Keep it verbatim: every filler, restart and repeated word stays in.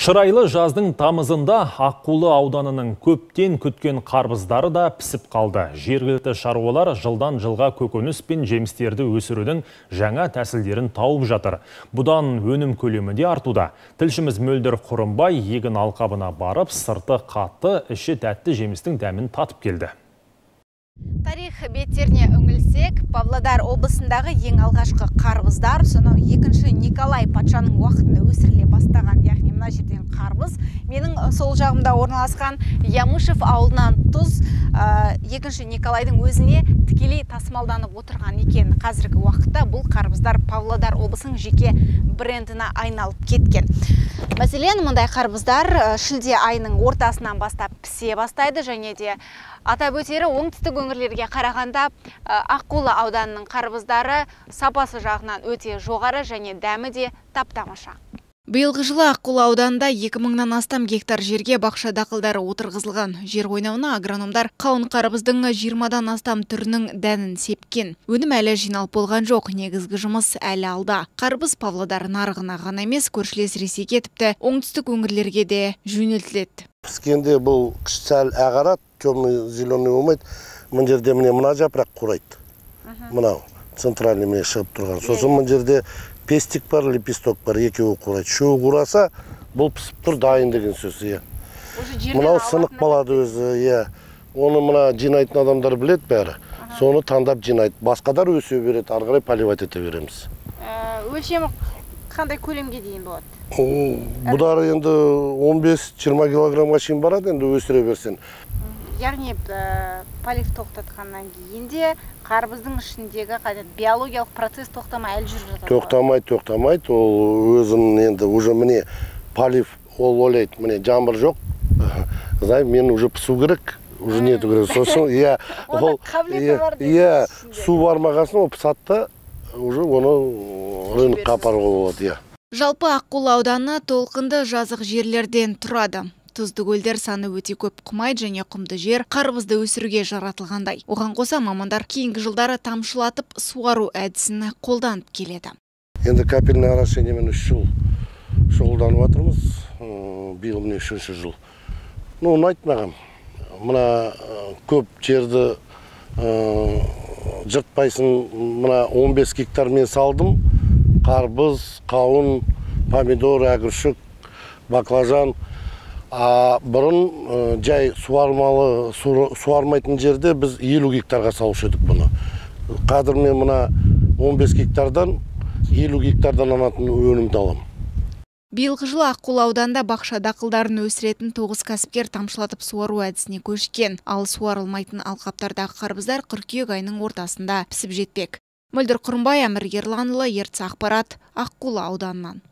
Шырайлы жаздың тамызында Аққулы ауданының көптен күткен қарбыздары да пісіп қалды. Жергілікті шаруалар жылдан жылға көкөніс пен жемістерді өсірудің жаңа тәсілдерін тауып жатыр. Бұдан өнім көлемі де артуда. Тілшіміз Мөлдір Құрымбай егін алқабына барып, сырты қатты, іші тәтті жемістің дәмін татып келді. Тарих беттеріне үңілсек, Павлодар облысындағы ең алғашқы қарбыздар сонау екінші Николай патшаның уақытында өсіріле бастаған, яғни мына жерден қарбыз. Менің сол жағымда орналасқан Ямышев ауылынан тұз екінші Николайдың өзіне тікелей тасымалданып отырған екен. Қазіргі уақытта бұл қарбыздар Павлодар облысының жеке брендіне айналып кеткен. Мәселен, мұндай қарбыздар шілде айының ортасынан бастап пісе бастайды, және де атап өтері оңтүстік өңірлерге қарағанда Аққулы ауданының қарбыздары сапасы жағынан өте жоғары және дәмі де таптамаша. Биылғы жылы Аққулы ауданында екі мыңнан астам гектар жерге бақша дақылдары отырғызылған. Жер қойнауына агрономдар қауын қарбыздың жиырмадан астам түрінің дәнін сепкен. Өнім әлі жиналып болған жоқ, негізгі жұмыс әлі алда. Қарбыз Павлодар нарығына ғана емес, көршілес Ресейге, тіпті оңтүстік өңірлерге де жөнелтіледі. Піскенде бұл сәл ағарады, темный зеленый болмайды. Мына жерде міне мына жапырақ қурайды. Мынау центральный міне шығып тұрған. Сосын мына жерде пестик бар, лепесток бар, екеуі қурайды. Шөу қураса, бұл пісіп тұр, дайын деген сөз. Мынау сынық болады өзі. Оны мына жинайтын адамдар білет бәрі. Соны таңдап жинайды. Басқадар өсе береді, ары қарай поливать ете береміз. Өлшемі қандай көлемге дейін болады? Бұдар енді он бес жиырма килограммға шейін барады, енді өсіре берсен. Яғни полив тоқтатқаннан кейін де қарбыздың ішіндегі биологиялық процесс тоқтамай әлі жүріп жатады? Тоқтамайды, тоқтамайды. Ол өзін енді уже міне полив ол ойлайды, міне жаңбыр жоқ. Знай, мен уже пісу керек, уже нету керек. Сосын, иә, ол иә, су бармағасын ол пісатта, уже оны рынокқа апаруға болады, иә. Жалпы Аққулы ауданы толқынды жазық жерлерден тұрады. Тұзды көлдер саны өте көп, құмайды және құмды жер қарбызды өсіруге жаратылғандай. Оған қоса мамандар кейінгі жылдары тамшылатып суару әдісін қолданып келеді. Енді капельный орошениемен үш жыл шұғылданып жатырмыз. Биыл міне үшінші жыл. Ну, ұнайды маған. Мына көп жерді жыртпайсын, мына он бес гектар мен салдым. Қарбыз, қауын, помидор, әгіршік, баклажан. Бұрын жай суармалы, суармайтын жерде біз елу гектарға салушы едік бұны. Қазір мен мына он бес гектардан елу гектардан алатын өнімді алам. Биылғы жылы Аққулы ауданында бақша дақылдарын өсіретін тоғыз кәсіпкер тамшылатып суару әдісіне көшкен. Ал суарылмайтын алқаптардағы қарбыздар қыркүйек айының ортасында пісіп жетпек. Мөлдір Құрымбай, Әмір Ерланұлы, Ертіс ақпарат, Аққулы ауданынан.